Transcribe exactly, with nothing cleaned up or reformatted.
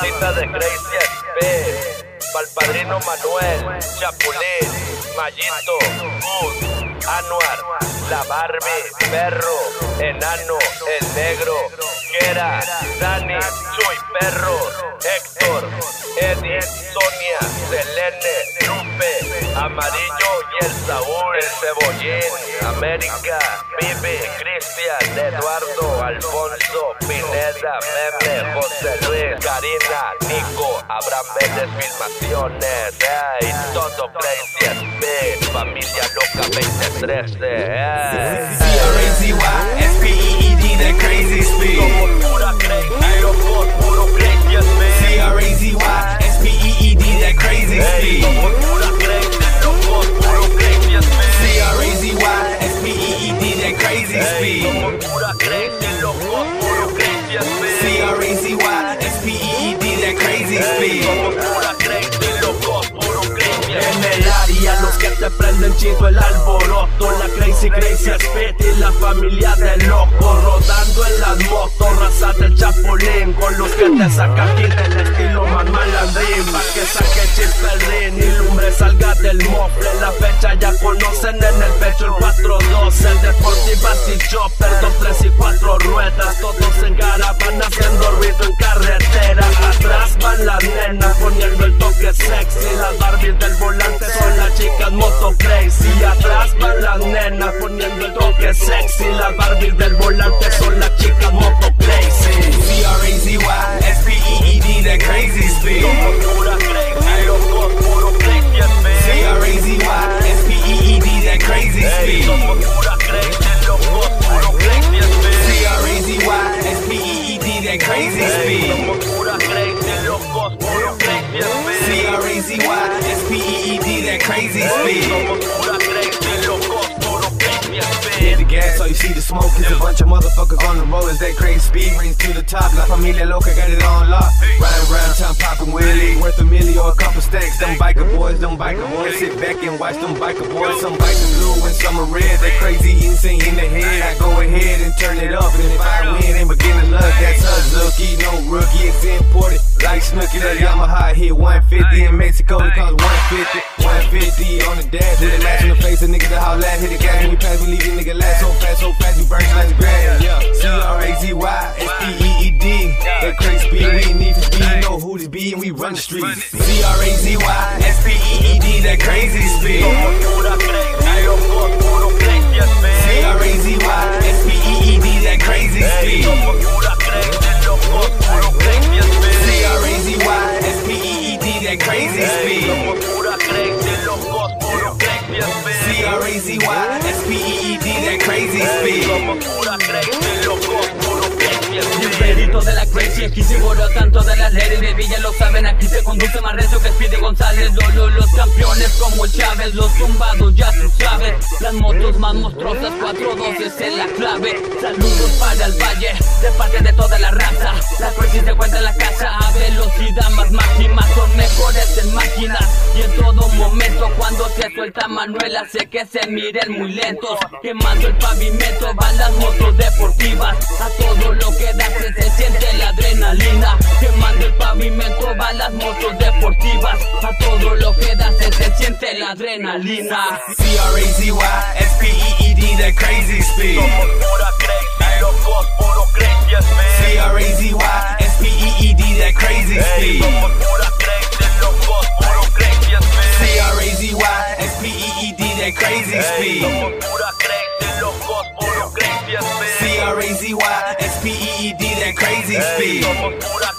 bandita de Crazy Speed, pa'l padrino Manuel, Chapulín, Mayito, Bus, Anuar, la Barbie, Perro, Enano, el Negro, Kera, Dani, Chuy, Perro, Héctor, Eddie, Sonia, Selene, Lupe, Amarillo y el Saúl, el Cebollín, América, Vivi, Cristian, Eduardo, Alfonso, Pineda, Meme, José Luis, Karina, Nico, Abraham Méndez, Filmaciones, ey, todo Crazy Speed, familia loca veinte trece, ey. C R A Z Y, S P E E D, the Crazy Speed. Somos pura crazy, locos, puro Crazy Speed. C R A Z Y, S P E E D, the Crazy Speed. Somos pura crazy, locos, puro Crazy Speed. C R A Z Y, S P E E D, the Crazy Speed. Somos pura crazy, locos, puro Crazy Speed. C R A Z Y, S P E E D, the Crazy Speed. Somos pura crazy, locos, puro Crazy En el área los que te prenden chido el alboroto, la Crazy Crazy Speed y la familia de loco, rodando en las motos, raza del Chapulín, con los que te saca aquí del estilo más malandrín, pa' que saque chispa el ring y lumbre salga del mofle. La fecha ya conocen, en el pecho el cuatro doce, deportivas y chopper, dos, tres y cuatro ruedas, todos en caravana haciendo ruido en carretera. Atrás van las nenas poniendo el toque sexy, las Barbies del volante son las chicas moto crazy. Atrás van las nenas poniendo el toque sexy, las Barbies del volante son las chicas moto crazy. C R A Z Y, S P E E D, the Crazy Speed. Somos pura crazy, locos, puro Crazy Speed. C R A Z Y, S P E E D, the Crazy Speed. Somos pura crazy, locos, puro Crazy Speed. C R A Z Y, S P E E D, the Crazy Speed. Somos pura crazy, locos, puro Crazy Speed. C R A Z Y, S P E E D, the Crazy Speed. Somos pura crazy, locos, puro Crazy Hit Speed. the gas, all you see the smoke is a bunch of motherfuckers on the rollers. That crazy speed rings to the top. La familia loca got it on lock. Riding around town popping Willie, worth a million or a couple stacks. Them biker boys, them biker boys. Sit back and watch them biker boys. Some bikers blue and some are red. That crazy insane in the head. I go ahead and turn it up, and if I win, ain't beginning luck. That's us, looky, no rookie. It's imported like Snooki. That Yamaha hit one fifty in Mexico. It costs one fifty, one fifty on the dash. With a lash in the face, a nigga that howl at. Hit the gas when we pass, we leave the nigga last. So fast, so fast, we burn like the grass. Yeah. C R A Z Y, S P E E D. That crazy speed, we need for speed. Know who this be, and we run the streets. C R A Z Y, S P E E D, the Crazy Speed. Somos pura crazy, locos, puro Crazy Speed. C R A Z Y, S P E E D, the Crazy Speed. Somos pura crazy, locos, puro Crazy Speed. C R A Z Y, S P E E D, the Crazy Speed. Somos pura crazy, locos, puro Crazy Speed. C R A Z Y, S P E E D, the Crazy Speed. Somos pura crazy, locos, puro Crazy Speed. Perito de la Crazy, aquí seguro tanto de las leyes de Villa lo saben, aquí se conduce más recio que Speedy González. Lolo, los campeones como el Chávez, los tumbados ya tú sabes, las motos más monstruosas, cuatro doce es la clave. Saludos para el valle, de parte de toda la raza, la Crazy se cuenta en la casa, a velocidad más máxima, son mejores en máquinas y en todo momento cuando se suelta Manuel hace que se miren muy lentos, quemando el pavimento van las motos deportivas, a todo lo que da se, se siente la adrenalina, quemando el pavimento van las motos deportivas, a todo lo que da se, se siente la adrenalina. C R A Z Y, S P E E D, the Crazy Speed. Somos pura crazy, locos, puro Crazy Speed. C R A Z Y, S P E E D, the Crazy Speed. Somos pura crazy, locos, puro Crazy Speed. C R A Z Y, S P E E D, the Crazy Speed. Somos pura crazy, locos, puro Crazy Speed. C R A Z Y, S P E E D, the Crazy Speed. Somos pura